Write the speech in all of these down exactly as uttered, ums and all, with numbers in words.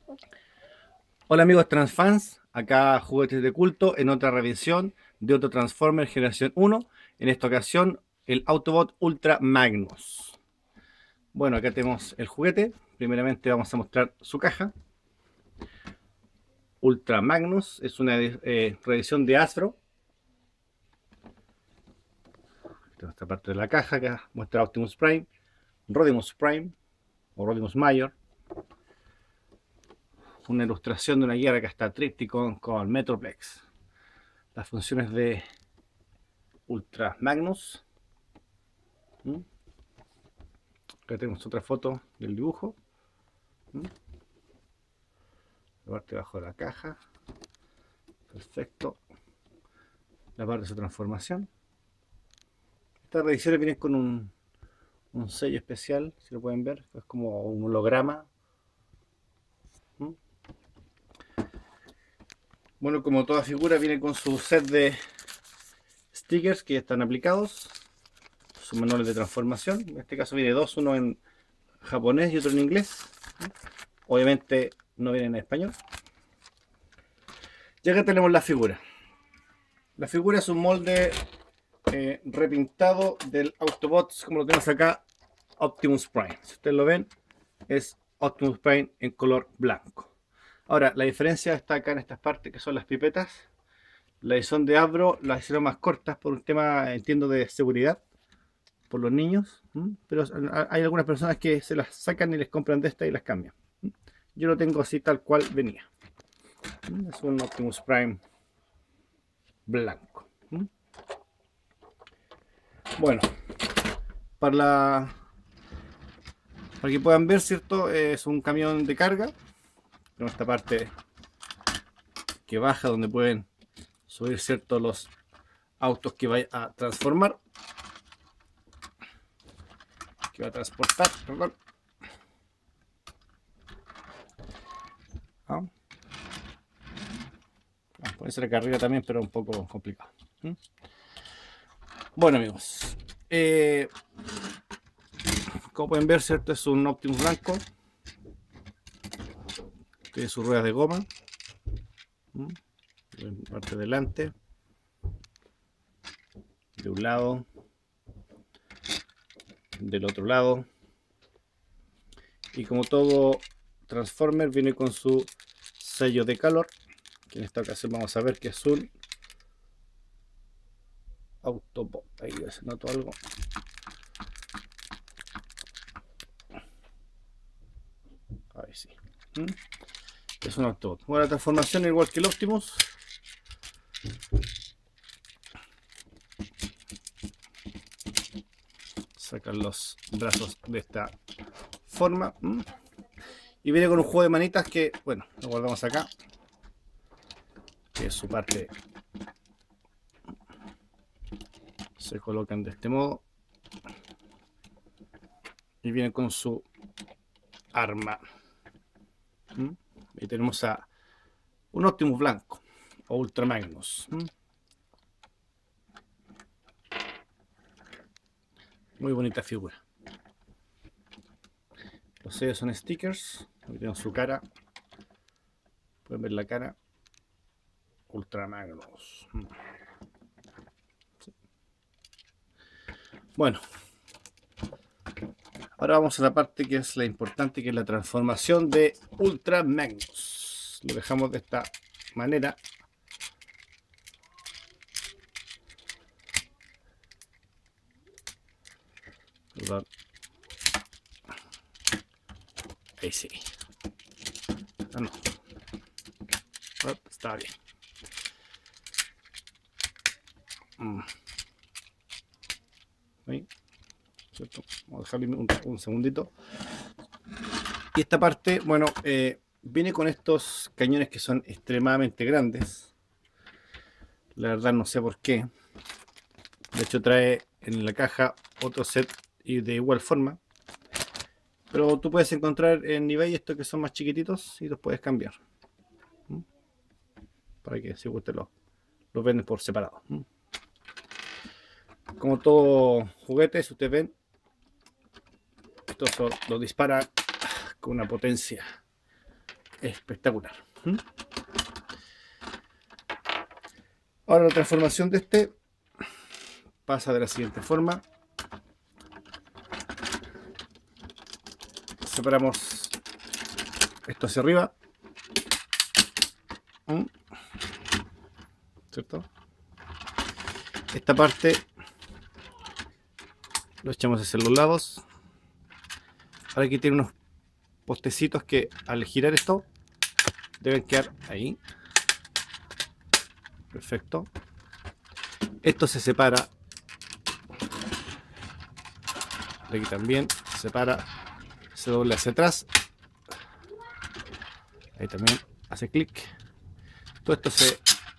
Hola amigos Transfans, acá Juguetes de Culto en otra revisión de otro Transformer Generación uno, en esta ocasión el Autobot Ultra Magnus. Bueno, acá tenemos el juguete, primeramente vamos a mostrar su caja. Ultra Magnus es una eh, revisión de Hasbro. Esta parte de la caja que muestra Optimus Prime, Rodimus Prime o Rodimus Mayor. Una ilustración de una guía que está Tripticon con Metroplex. Las funciones de Ultra Magnus. ¿Mm? Acá tenemos otra foto del dibujo. ¿Mm? La parte de abajo de la caja. Perfecto. La parte de su transformación. Estas reediciones vienen con un, un sello especial, si lo pueden ver. Es como un holograma. ¿Mm? Bueno, como toda figura viene con su set de stickers que ya están aplicados. Sus manuales de transformación. En este caso viene dos, uno en japonés y otro en inglés. Obviamente no viene en español. Y acá tenemos la figura. La figura es un molde eh, repintado del Autobot, como lo tenemos acá, Optimus Prime. Si ustedes lo ven, es Optimus Prime en color blanco. Ahora, la diferencia está acá en estas partes que son las pipetas. La edición de Hasbro las hicieron más cortas por un tema, entiendo, de seguridad por los niños. ¿m? Pero hay algunas personas que se las sacan y les compran de esta y las cambian. ¿m? Yo lo tengo así tal cual venía. ¿m? Es un Optimus Prime blanco. ¿m? Bueno, para la para que puedan ver, ¿cierto? Es un camión de carga. Con esta parte que baja donde pueden subir, ¿cierto? Los autos que vaya a transformar. Que va a transportar, perdón. ¿Ah? Puede ser acá arriba también, pero un poco complicado. ¿Mm? Bueno, amigos. Eh, como pueden ver, ¿cierto? Es un Optimus blanco. Tiene sus ruedas de goma. ¿Mm? En parte delante. De un lado. Del otro lado. Y como todo Transformer, viene con su sello de calor. Que en esta ocasión vamos a ver que es un Autobot. Ahí se notó algo. Ahí sí. ¿Mm? Es un Autobot. Bueno, la transformación igual que el Optimus. Sacan los brazos de esta forma. ¿Mm? Y viene con un juego de manitas que, bueno, lo guardamos acá. Que es su parte. Se colocan de este modo. Y viene con su arma. ¿Mm? Y tenemos a un Optimus blanco. O Ultra Magnus. ¿Mm? Muy bonita figura. Los sellos son stickers. Aquí tenemos su cara. Pueden ver la cara. Ultra Magnus. ¿Mm? Sí. Bueno. Ahora vamos a la parte que es la importante, que es la transformación de Ultra Magnus. Lo dejamos de esta manera. Perdón. Ahí sí. Ah, no. Oh, está bien. Mm. ¿Sí? ¿Cierto? Vamos a dejarle un, un segundito. Y esta parte, bueno, eh, viene con estos cañones que son extremadamente grandes. La verdad no sé por qué. De hecho trae en la caja otro set y de igual forma. Pero tú puedes encontrar en eBay estos que son más chiquititos y los puedes cambiar. ¿Mm? Para que si usted los, los venden por separado. ¿Mm? Como todo juguete, si ustedes ven, estos son, los disparan con una potencia espectacular. ¿Mm? Ahora la transformación de este pasa de la siguiente forma. Separamos esto hacia arriba. ¿Mm? ¿Cierto? Esta parte lo echamos hacia los lados. Ahora aquí tiene unos postecitos que al girar esto deben quedar ahí. Perfecto. Esto se separa. De aquí también se separa. Se dobla hacia atrás. Ahí también hace clic. Todo esto se,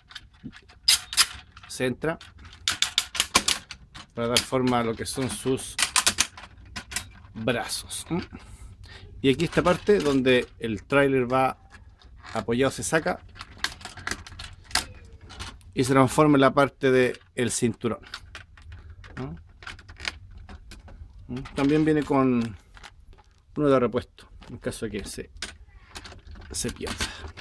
se entra para dar forma a lo que son sus brazos. Y aquí esta parte donde el tráiler va apoyado se saca y se transforma en la parte del cinturón. También viene con uno de repuesto en caso de que se, se pierda.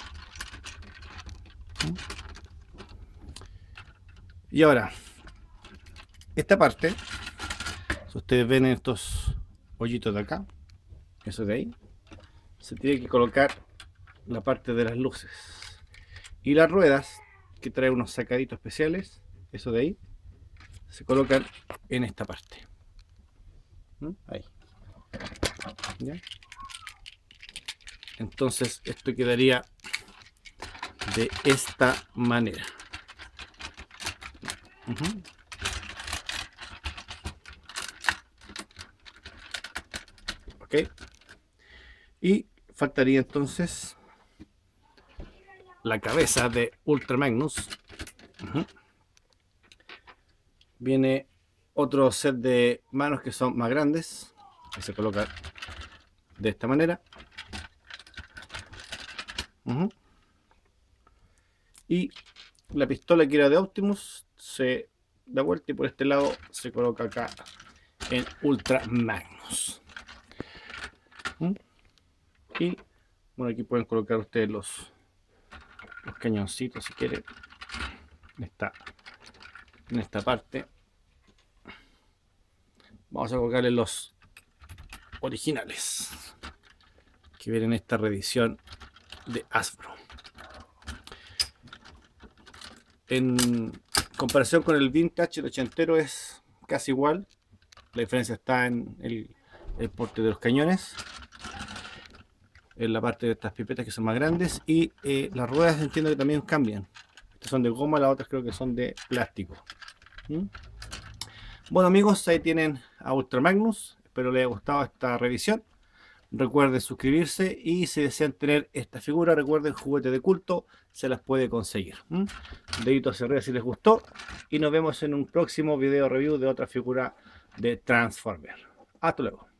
Y ahora esta parte, si ustedes ven estos hoyitos de acá, eso de ahí, se tiene que colocar la parte de las luces y las ruedas que trae unos sacaditos especiales, eso de ahí se colocan en esta parte. ¿Mm? Ahí. ¿Ya? Entonces esto quedaría de esta manera. Uh-huh. Ok. Y faltaría entonces la cabeza de Ultra Magnus. Uh-huh. Viene otro set de manos que son más grandes, que se coloca de esta manera. Uh-huh. Y la pistola que era de Optimus se da vuelta y por este lado se coloca acá en Ultra Magnus. Uh-huh. Y bueno, aquí pueden colocar ustedes los, los cañoncitos si quieren en esta, en esta parte. Vamos a colocarle los originales que vienen en esta reedición de Hasbro. En comparación con el vintage, el ochentero es casi igual. La diferencia está en el, el porte de los cañones, en la parte de estas pipetas que son más grandes, y eh, las ruedas entiendo que también cambian. Estas son de goma, las otras creo que son de plástico. ¿Mm? Bueno amigos, ahí tienen a Ultra Magnus. Espero les haya gustado esta revisión. Recuerden suscribirse y si desean tener esta figura, recuerden, juguete de culto, se las puede conseguir. ¿Mm? Dedito hacia arriba si les gustó y nos vemos en un próximo video review de otra figura de Transformer. Hasta luego.